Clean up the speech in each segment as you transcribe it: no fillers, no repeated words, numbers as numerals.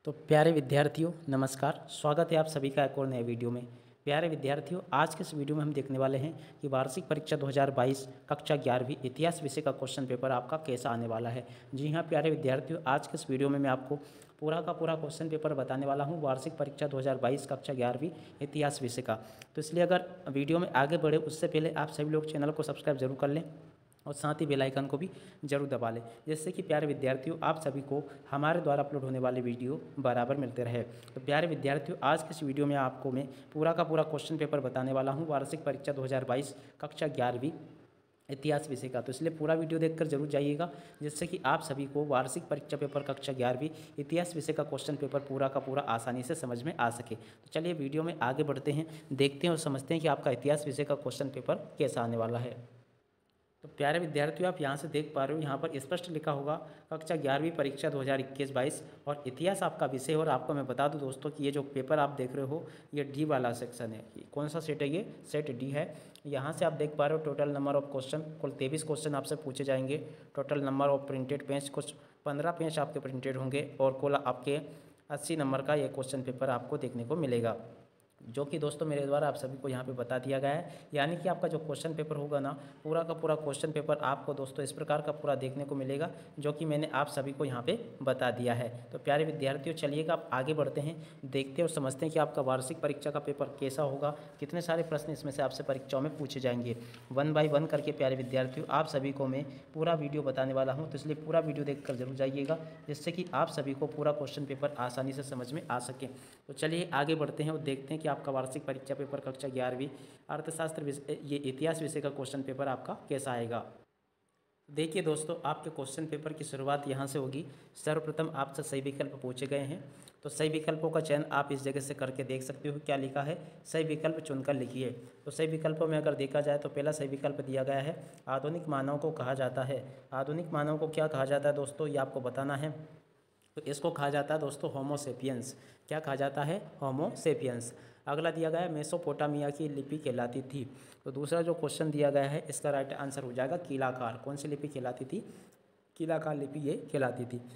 तो प्यारे विद्यार्थियों नमस्कार, स्वागत है आप सभी का एक और नए वीडियो में। प्यारे विद्यार्थियों, आज के इस वीडियो में हम देखने वाले हैं कि वार्षिक परीक्षा 2022 कक्षा 11वीं इतिहास विषय का क्वेश्चन पेपर आपका कैसा आने वाला है। जी हाँ प्यारे विद्यार्थियों, आज के इस वीडियो में मैं आपको पूरा का पूरा क्वेश्चन पेपर बताने वाला हूँ वार्षिक परीक्षा 2022 कक्षा 11वीं इतिहास विषय का। तो इसलिए अगर वीडियो में आगे बढ़े उससे पहले आप सभी लोग चैनल को सब्सक्राइब जरूर कर लें और साथ ही बेल आइकन को भी जरूर दबा लें, जिससे कि प्यारे विद्यार्थियों आप सभी को हमारे द्वारा अपलोड होने वाले वीडियो बराबर मिलते रहे। तो प्यारे विद्यार्थियों, आज के इस वीडियो में आपको मैं पूरा का पूरा क्वेश्चन पेपर बताने वाला हूं वार्षिक परीक्षा 2022 कक्षा 11वीं इतिहास विषय का। तो इसलिए पूरा वीडियो देखकर जरूर जाइएगा, जिससे कि आप सभी को वार्षिक परीक्षा पेपर कक्षा 11वीं इतिहास विषय का क्वेश्चन पेपर पूरा का पूरा आसानी से समझ में आ सके। तो चलिए वीडियो में आगे बढ़ते हैं, देखते हैं और समझते हैं कि आपका इतिहास विषय का क्वेश्चन पेपर कैसा आने वाला है। तो प्यारे विद्यार्थियों, आप यहाँ से देख पा रहे हो, यहाँ पर स्पष्ट लिखा होगा कक्षा 11वीं परीक्षा 2021-22 और इतिहास आपका विषय है। और आपको मैं बता दूं दोस्तों कि ये जो पेपर आप देख रहे हो ये डी वाला सेक्शन है। कौन सा सेट है? ये सेट डी है। यहाँ से आप देख पा रहे हो टोटल नंबर ऑफ क्वेश्चन, कुल 23 क्वेश्चन आपसे पूछे जाएंगे। Total number of printed page कुछ 15 पेज आपके प्रिंटेड होंगे और कुल आपके 80 नंबर का ये क्वेश्चन पेपर आपको देखने को मिलेगा, जो कि दोस्तों मेरे द्वारा आप सभी को यहाँ पे बता दिया गया है। यानी कि आपका जो क्वेश्चन पेपर होगा ना, पूरा का पूरा क्वेश्चन पेपर आपको दोस्तों इस प्रकार का पूरा देखने को मिलेगा, जो कि मैंने आप सभी को यहाँ पे बता दिया है। तो प्यारे विद्यार्थियों चलिएगा आप आगे बढ़ते हैं, देखते हैं और समझते हैं कि आपका वार्षिक परीक्षा का पेपर कैसा होगा, कितने सारे प्रश्न इसमें से आपसे परीक्षाओं में पूछे जाएंगे। 1 बाय 1 करके प्यारे विद्यार्थियों आप सभी को मैं पूरा वीडियो बताने वाला हूँ, तो इसलिए पूरा वीडियो देख कर जरूर जाइएगा, जिससे कि आप सभी को पूरा क्वेश्चन पेपर आसानी से समझ में आ सके। तो चलिए आगे बढ़ते हैं और देखते हैं कि आपका वार्षिक परीक्षा पेपर कक्षा 11वीं अर्थशास्त्र ये इतिहास विषय का क्वेश्चन पेपर आपका कैसा आएगा। देखिए दोस्तों, आपके क्वेश्चन पेपर की शुरुआत यहाँ से होगी। सर्वप्रथम आपसे सही विकल्प पूछे गए हैं, तो सही विकल्पों का चयन आप इस जगह से करके देख सकते हो। क्या लिखा है? सही विकल्प चुनकर लिखिए। तो सही विकल्पों में अगर देखा जाए तो पहला सही विकल्प दिया गया है आधुनिक मानव को कहा जाता है। आधुनिक मानव को क्या कहा जाता है दोस्तों, ये आपको बताना है। तो इसको कहा जाता है दोस्तों होमो सेपियंस। क्या कहा जाता है? Homo sapiens. अगला दिया गया है मेसोपोटामिया की लिपि कहलाती थी। तो दूसरा जो क्वेश्चन दिया गया है इसका राइट आंसर हो जाएगा कीलाकार। कौन सी लिपि कहलाती थी? कीलाकार लिपि ये कहलाती थी।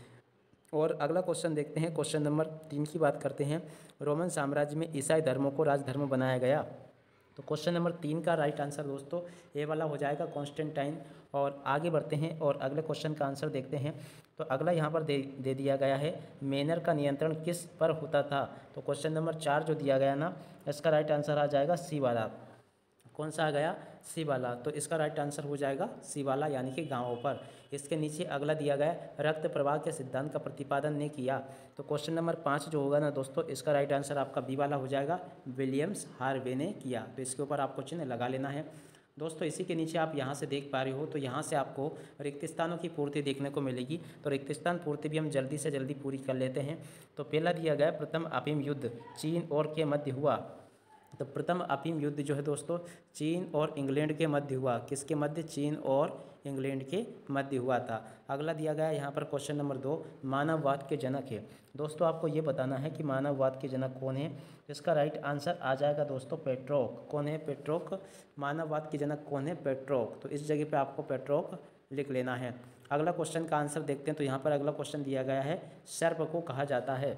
और अगला क्वेश्चन देखते हैं, क्वेश्चन नंबर 3 की बात करते हैं। रोमन साम्राज्य में ईसाई धर्मों को राजधर्म बनाया गया। तो क्वेश्चन नंबर 3 का राइट आंसर दोस्तों ए वाला हो जाएगा कॉन्स्टेंटाइन। और आगे बढ़ते हैं और अगले क्वेश्चन का आंसर देखते हैं। तो अगला यहाँ पर दे दिया गया है मेनर का नियंत्रण किस पर होता था। तो क्वेश्चन नंबर 4 जो दिया गया ना, इसका राइट आंसर आ जाएगा सी वाला। कौन सा आ गया? सी वाला। तो इसका राइट आंसर हो जाएगा सी वाला, यानी कि गांवों पर। इसके नीचे अगला दिया गया रक्त प्रवाह के सिद्धांत का प्रतिपादन ने किया। तो क्वेश्चन नंबर 5 जो होगा ना दोस्तों, इसका राइट आंसर आपका बी वाला हो जाएगा, विलियम्स हार्वे ने किया। तो इसके ऊपर आपको चिन्ह लगा लेना है दोस्तों। इसी के नीचे आप यहाँ से देख पा रहे हो, तो यहाँ से आपको रिक्त स्थानों की पूर्ति देखने को मिलेगी। तो रिक्त स्थान पूर्ति भी हम जल्दी से जल्दी पूरी कर लेते हैं। तो पहला दिया गया प्रथम अफीम युद्ध चीन और के मध्य हुआ। तो प्रथम अफीम युद्ध जो है दोस्तों चीन और इंग्लैंड के मध्य हुआ। किसके मध्य? चीन और इंग्लैंड के मध्य हुआ था। अगला दिया गया यहाँ पर क्वेश्चन नंबर 2 मानववाद के जनक है। दोस्तों आपको ये बताना है कि मानववाद के जनक कौन है। इसका राइट आंसर आ जाएगा दोस्तों पेट्रोक। कौन है? पेट्रोक। मानववाद के जनक कौन है? पेट्रोक। तो इस जगह पे आपको पेट्रोक लिख लेना है। अगला क्वेश्चन का आंसर देखते हैं। तो यहाँ पर अगला क्वेश्चन दिया गया है सर्प को कहा जाता है।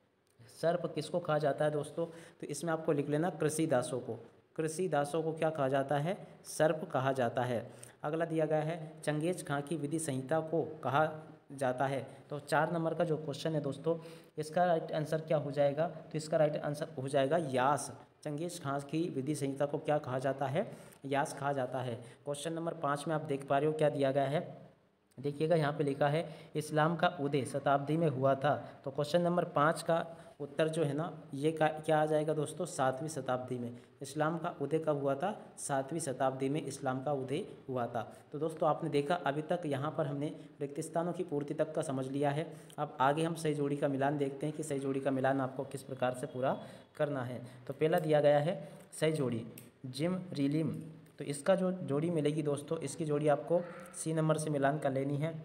सर्प किसको कहा जाता है दोस्तों? तो इसमें आपको लिख लेना कृषि दासों को। कृषि दासों को क्या कहा जाता है? सर्प कहा जाता है। अगला दिया गया है चंगेज खां की विधि संहिता को कहा जाता है। तो 4 नंबर का जो क्वेश्चन है दोस्तों, इसका राइट आंसर क्या हो जाएगा? तो इसका राइट आंसर हो जाएगा यास। चंगेज खां की विधि संहिता को क्या कहा जाता है? यास कहा जाता है। क्वेश्चन नंबर 5 में आप देख पा रहे हो क्या दिया गया है। देखिएगा यहाँ पे लिखा है इस्लाम का उदय शताब्दी में हुआ था। तो क्वेश्चन नंबर 5 का उत्तर जो है ना, ये क्या आ जाएगा दोस्तों? 7वीं शताब्दी में। इस्लाम का उदय कब हुआ था? 7वीं शताब्दी में इस्लाम का उदय हुआ था। तो दोस्तों आपने देखा अभी तक यहाँ पर हमने रिक्त स्थानों की पूर्ति तक का समझ लिया है। अब आगे हम सही जोड़ी का मिलान देखते हैं कि सही जोड़ी का मिलान आपको किस प्रकार से पूरा करना है। तो पहला दिया गया है सही जोड़ी जिम रिलिम। तो इसका जो जोड़ी मिलेगी दोस्तों, इसकी जोड़ी आपको सी नंबर से मिलान कर लेनी है।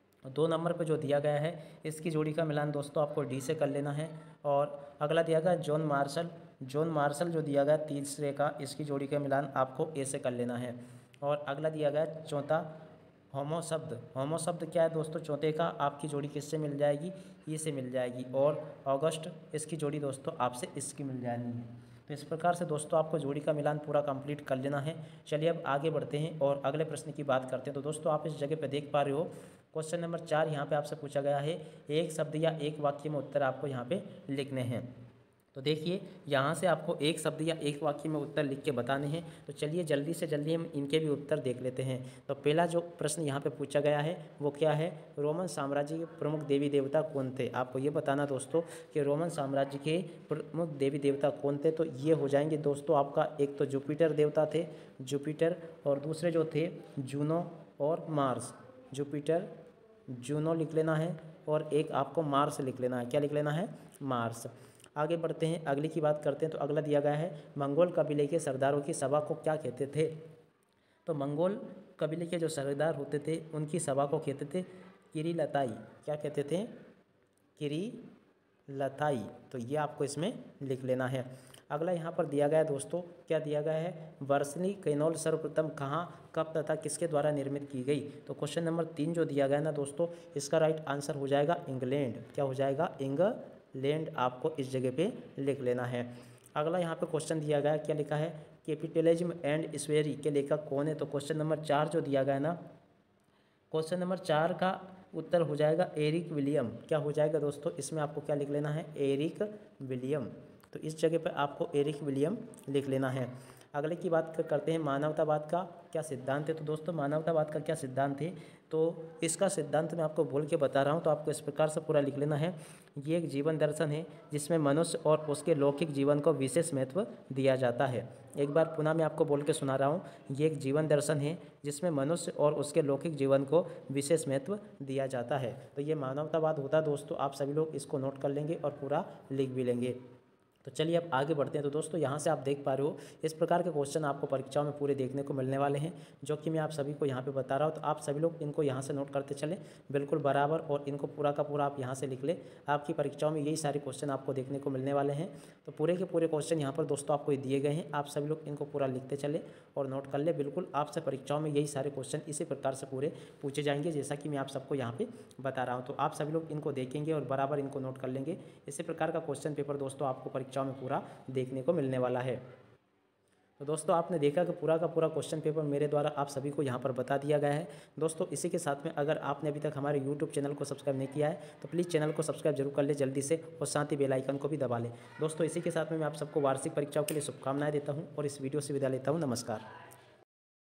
2 नंबर पर जो दिया गया है इसकी जोड़ी का मिलान दोस्तों आपको डी से कर लेना है। और अगला दिया गया जॉन मार्शल। जॉन मार्शल जो दिया गया तीसरे का, इसकी जोड़ी का मिलान आपको ए से कर लेना है। और अगला दिया गया चौथा होमो शब्द क्या है दोस्तों? चौथे का आपकी जोड़ी किससे मिल जाएगी? ये से मिल जाएगी। और ऑगस्ट इसकी जोड़ी दोस्तों आपसे इसकी मिल जानी है। तो इस प्रकार से दोस्तों आपको जोड़ी का मिलान पूरा कंप्लीट कर लेना है। चलिए अब आगे बढ़ते हैं और अगले प्रश्न की बात करते हैं। तो दोस्तों आप इस जगह पे देख पा रहे हो, क्वेश्चन नंबर 4 यहाँ पे आपसे पूछा गया है। एक शब्द या एक वाक्य में उत्तर आपको यहाँ पे लिखने हैं। तो देखिए यहाँ से आपको एक शब्द या एक वाक्य में उत्तर लिख के बताने हैं। तो चलिए जल्दी से जल्दी हम इनके भी उत्तर देख लेते हैं। तो पहला जो प्रश्न यहाँ पे पूछा गया है वो क्या है? रोमन साम्राज्य के प्रमुख देवी देवता कौन थे? आपको ये बताना दोस्तों कि रोमन साम्राज्य के प्रमुख देवी देवता कौन थे। तो ये हो जाएंगे दोस्तों आपका, एक तो जुपिटर देवता थे, जुपिटर, और दूसरे जो थे जूनो और मार्स। जुपिटर, जूनो लिख लेना है, और एक आपको मार्स लिख लेना है। क्या लिख लेना है? मार्स। आगे बढ़ते हैं, अगले की बात करते हैं। तो अगला दिया गया है, मंगोल कबीले के सरदारों की सभा को क्या कहते थे? तो मंगोल कबीले के जो सरदार होते थे उनकी सभा को कहते थे किरीलताई। क्या कहते थे? किरीलताई। तो ये आपको इसमें लिख लेना है। अगला यहाँ पर दिया गया है दोस्तों, क्या दिया गया है? वर्षनी कैनोल सर्वप्रथम कहाँ, कब तथा किसके द्वारा निर्मित की गई? तो क्वेश्चन नंबर 3 जो दिया गया है ना दोस्तों, इसका राइट आंसर हो जाएगा इंग्लैंड। क्या हो जाएगा? इंग्लैंड आपको इस जगह पे लिख लेना है। अगला यहाँ पे क्वेश्चन दिया गया है, क्या लिखा है? कैपिटलिज्म एंड स्वेरी के लेखक कौन है? तो क्वेश्चन नंबर 4 जो दिया गया है ना, क्वेश्चन नंबर 4 का उत्तर हो जाएगा एरिक विलियम। क्या हो जाएगा दोस्तों? इसमें आपको क्या लिख लेना है? Eric William. तो इस जगह पर आपको एरिक विलियम लिख लेना है। अगले की बात करते हैं, मानवतावाद का क्या सिद्धांत है? तो दोस्तों मानवतावाद का क्या सिद्धांत है? तो इसका सिद्धांत मैं आपको बोल के बता रहा हूँ, तो आपको इस प्रकार से पूरा लिख लेना है। ये एक जीवन दर्शन है जिसमें मनुष्य और उसके लौकिक जीवन को विशेष महत्व दिया जाता है। एक बार पुनः मैं आपको बोल के सुना रहा हूँ, ये एक जीवन दर्शन है जिसमें मनुष्य और उसके लौकिक जीवन को विशेष महत्व दिया जाता है। तो ये मानवतावाद होता है दोस्तों। आप सभी लोग इसको नोट कर लेंगे और पूरा लिख भी लेंगे। तो चलिए अब आगे बढ़ते हैं। तो दोस्तों यहाँ से आप देख पा रहे हो, इस प्रकार के क्वेश्चन आपको परीक्षाओं में पूरे देखने को मिलने वाले हैं, जो कि मैं आप सभी को यहाँ पे बता रहा हूँ। तो आप सभी लोग इनको यहाँ से नोट करते चलें बिल्कुल बराबर, और इनको पूरा का पूरा आप यहाँ से लिख लें। आपकी परीक्षाओं में यही सारे क्वेश्चन आपको देखने को मिलने वाले हैं। तो पूरे के पूरे क्वेश्चन यहाँ पर दोस्तों आपको दिए गए हैं। आप सभी लोग इनको पूरा लिखते चले और नोट कर ले। बिल्कुल आपसे परीक्षाओं में यही सारे क्वेश्चन इसी प्रकार से पूरे पूछे जाएंगे, जैसा कि मैं आप सबको यहाँ पे बता रहा हूँ। तो आप सभी लोग इनको देखेंगे और बराबर इनको नोट कर लेंगे। इसी प्रकार का क्वेश्चन पेपर दोस्तों आपको परीक्षाओं में पूरा देखने को मिलने वाला है। तो दोस्तों आपने देखा कि पूरा का पूरा क्वेश्चन पेपर मेरे द्वारा आप सभी को यहाँ पर बता दिया गया है। दोस्तों इसी के साथ में अगर आपने अभी तक हमारे YouTube चैनल को सब्सक्राइब नहीं किया है तो प्लीज़ चैनल को सब्सक्राइब जरूर कर ले जल्दी से, और साथ ही बेल आइकन को भी दबा लें। दोस्तों इसी के साथ में मैं आप सबको वार्षिक परीक्षाओं के लिए शुभकामनाएं देता हूँ और इस वीडियो से विदा लेता हूँ। नमस्कार।